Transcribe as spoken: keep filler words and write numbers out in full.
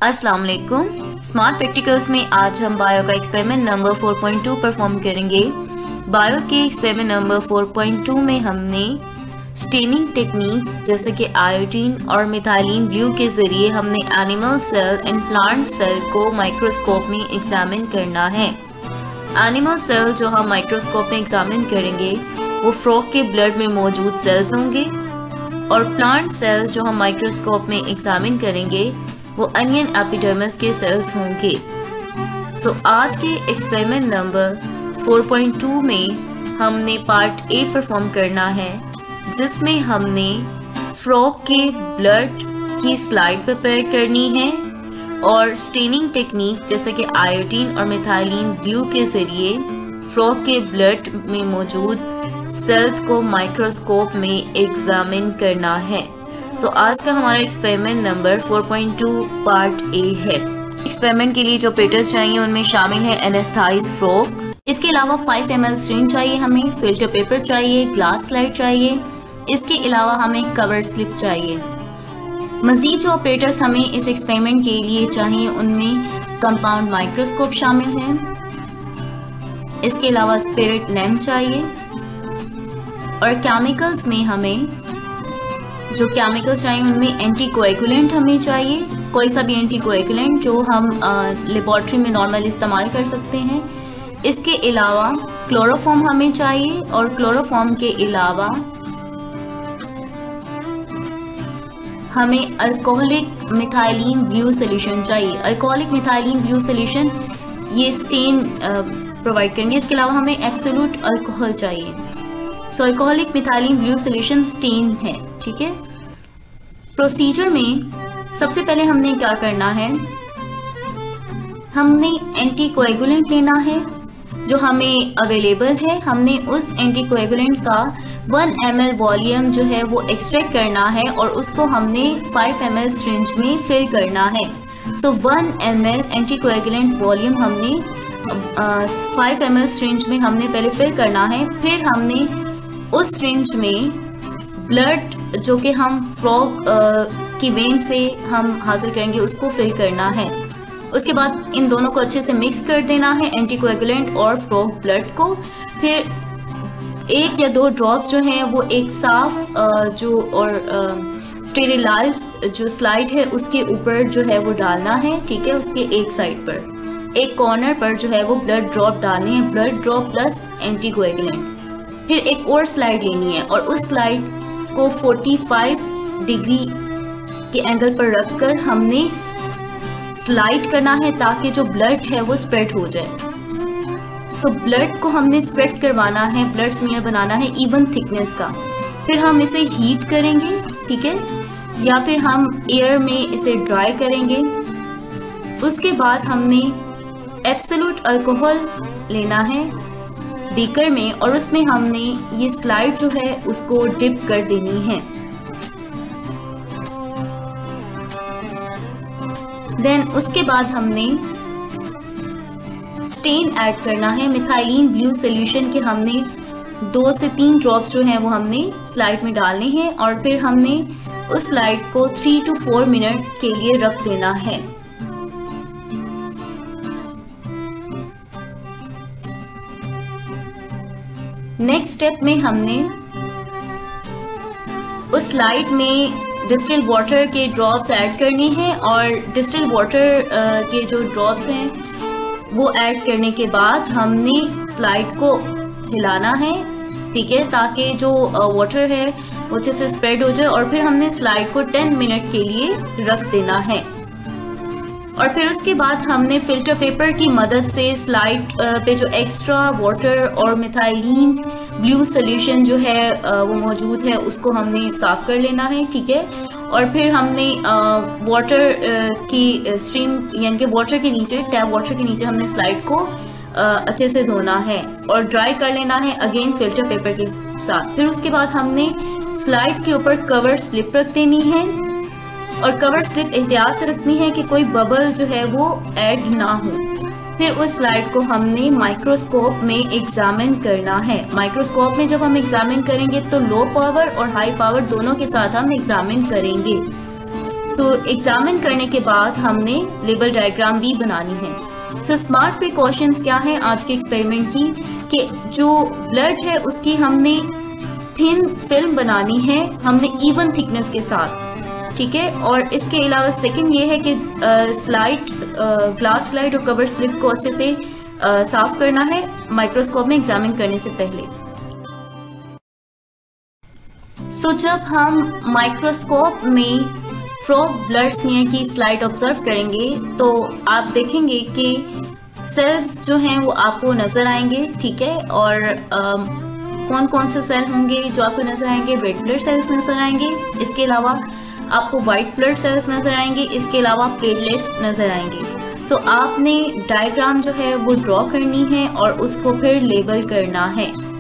अस्सलाम वालेकुम। Smart practicals में आज हम बायो का experiment number four point two perform करेंगे। बायो के experiment number four point two में हमने स्टेनिंग टेक्निक्स जैसे कि आयोडीन और मिथाइलिन ब्लू के ज़रिए हमने animal cell and plant cell को माइक्रोस्कोप में एग्जामिन करना है। एनिमल सेल जो हम माइक्रोस्कोप में एग्जामिन करेंगे वो फ्रॉग के ब्लड में मौजूद सेल्स होंगे और प्लांट सेल जो हम माइक्रोस्कोप में एग्जामिन करेंगे वो अनियन एपिडर्मिस के सेल्स होंगे। सो so, आज के experiment number four point two में हमने पार्ट ए परफॉर्म करना है जिसमें हमने फ्रॉग के ब्लड की स्लाइड प्रिपेयर करनी है और स्टेनिंग टेक्निक जैसे कि आयोडीन और मिथाइलिन ब्लू के ज़रिए फ्रॉग के ब्लड में मौजूद सेल्स को माइक्रोस्कोप में एग्जामिन करना है। सो so, आज का हमारा experiment number four point two part A है। एक्सपेरिमेंट के लिए जो ऑपरेटर्स चाहिए उनमें शामिल है एनेस्थाइज फ्रॉग, इसके अलावा फाइव एम एल सिरिंज चाहिए, हमें फिल्टर पेपर चाहिए, ग्लास स्लाइड चाहिए, इसके अलावा हमें कवर स्लिप चाहिए। मजीद जो ऑपरेटर्स हमें इस एक्सपेरिमेंट के लिए चाहिए उनमें कंपाउंड माइक्रोस्कोप शामिल है, इसके अलावा स्पिरिट लैम्प चाहिए और केमिकल्स में हमें जो केमिकल्स चाहिए उनमें एंटीकोएगुलेंट हमें चाहिए, कोई सा भी एंटीकोएगुलेंट जो हम लेबॉर्ट्री में नॉर्मल इस्तेमाल कर सकते हैं। इसके अलावा क्लोरोफॉर्म हमें चाहिए और क्लोरोफॉर्म के अलावा हमें अल्कोहलिक मिथाइलिन ब्लू सॉल्यूशन चाहिए। अल्कोहलिक मिथाइलिन ब्लू सॉल्यूशन ये स्टेन प्रोवाइड करेंगे। इसके अलावा हमें एब्सोल्यूट अल्कोहल चाहिए। So alcoholic methylene blue solution stain है, ठीक है। प्रोसीजर में सबसे पहले हमने क्या करना है, हमने एंटीकोएगुलेंट लेना है जो हमें अवेलेबल है। हमने उस एंटीकोएगुलेंट का वन एम एल वॉल्यूम जो है वो एक्सट्रैक्ट करना है और उसको हमने फाइव एम एल सिरिंज में फिल करना है। So one M L anticoagulant volume हमने फाइव एम एल सिरिंज में हमने पहले फिल करना है। फिर हमने उस सिरिंज में ब्लड जो कि हम फ्रॉग की वेन से हम हासिल करेंगे उसको फिल करना है। उसके बाद इन दोनों को अच्छे से मिक्स कर देना है, एंटीकोएगुलेंट और फ्रॉग ब्लड को। फिर एक या दो ड्रॉप्स जो हैं वो एक साफ जो और स्टेरिलाइज जो स्लाइड है उसके ऊपर जो है वो डालना है, ठीक है। उसके एक साइड पर एक कॉर्नर पर जो है वो ब्लड ड्रॉप डालने हैं, ब्लड ड्रॉप प्लस एंटीकोएगुलेंट। फिर एक और स्लाइड लेनी है और उस स्लाइड को पैंतालीस डिग्री के एंगल पर रखकर हमने स्लाइड करना है ताकि जो ब्लड है वो स्प्रेड हो जाए। सो so, ब्लड को हमने स्प्रेड करवाना है, ब्लड स्मीयर बनाना है इवन थिकनेस का। फिर हम इसे हीट करेंगे, ठीक है, या फिर हम एयर में इसे ड्राई करेंगे। उसके बाद हमने एब्सोल्यूट अल्कोहल लेना है बीकर में और उसमें हमने ये स्लाइड जो है उसको डिप कर देनी है। देन उसके बाद हमने स्टेन ऐड करना है मिथाइलिन ब्लू सॉल्यूशन के। हमने दो से तीन ड्रॉप्स जो हैं वो हमने स्लाइड में डालने हैं और फिर हमने उस स्लाइड को थ्री टू फोर मिनट के लिए रख देना है। नेक्स्ट स्टेप में हमने उस स्लाइड में डिस्टिल्ड वाटर के ड्रॉप्स ऐड करनी है और डिस्टिल्ड वाटर के जो ड्रॉप्स हैं वो ऐड करने के बाद हमने स्लाइड को हिलाना है, ठीक है, ताकि जो वाटर है वो अच्छे से स्प्रेड हो जाए। और फिर हमने स्लाइड को टेन मिनट के लिए रख देना है और फिर उसके बाद हमने फिल्टर पेपर की मदद से स्लाइड पे जो एक्स्ट्रा वाटर और मिथाइलिन ब्लू सॉल्यूशन जो है वो मौजूद है उसको हमने साफ कर लेना है, ठीक है। और फिर हमने वाटर की स्ट्रीम यानी कि वाटर के नीचे टैप वाटर के नीचे हमने स्लाइड को अच्छे से धोना है और ड्राई कर लेना है अगेन फिल्टर पेपर के साथ। फिर उसके बाद हमने स्लाइड के ऊपर कवर स्लिप रख देनी है और कवर स्लिप एहतियात से रखनी है कि कोई बबल जो है वो ऐड ना हो। फिर उस स्लाइड को हमने माइक्रोस्कोप में एग्जामिन करना है। माइक्रोस्कोप में जब हम एग्जामिन करेंगे तो लो पावर और हाई पावर दोनों के साथ हम एग्जामिन करेंगे। सो एग्जामिन करने के बाद हमने लेबल डायग्राम भी बनानी है। सो स्मार्ट प्रिकॉशंस क्या है आज के एक्सपेरिमेंट की, कि जो ब्लड है उसकी हमने थिन फिल्म बनानी है, हमने इवन थिकनेस के साथ, ठीक है। और इसके अलावा सेकंड ये है कि स्लाइड, ग्लास स्लाइड और कवर स्लिप को अच्छे से आ, साफ करना है माइक्रोस्कोप में एग्जामिन करने से पहले। सो so, जब हम माइक्रोस्कोप में फ्रॉग ब्लड स्मीयर की स्लाइड ऑब्जर्व करेंगे तो आप देखेंगे कि सेल्स जो हैं वो आपको नज़र आएंगे, ठीक है। और आ, कौन कौन से सेल होंगे जो आपको नज़र आएंगे? रेड ब्लड सेल्स नज़र आएंगे, इसके अलावा आपको वाइट ब्लड सेल्स नज़र आएंगे, इसके अलावा प्लेटलेट्स नज़र आएंगे। सो so, आपने डायग्राम जो है वो ड्रॉ करनी है और उसको फिर लेबल करना है।